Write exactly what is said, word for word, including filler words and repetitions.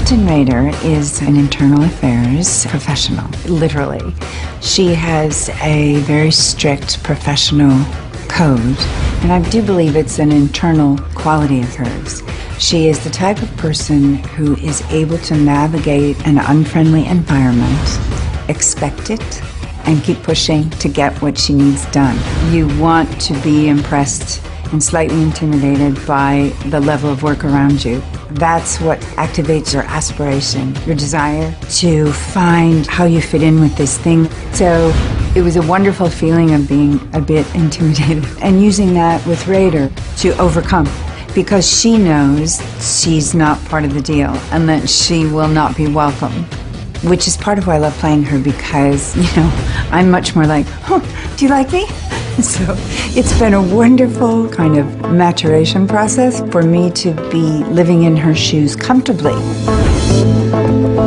Sharon Raydor is an internal affairs professional, literally. She has a very strict professional code, and I do believe it's an internal quality of hers. She is the type of person who is able to navigate an unfriendly environment, expect it, and keep pushing to get what she needs done. You want to be impressed and slightly intimidated by the level of work around you. That's what activates your aspiration, your desire to find how you fit in with this thing. So it was a wonderful feeling of being a bit intimidated and using that with Raydor to overcome, because she knows she's not part of the deal and that she will not be welcome, which is part of why I love playing her, because, you know, I'm much more like, oh, do you like me? So it's been a wonderful kind of maturation process for me to be living in her shoes comfortably.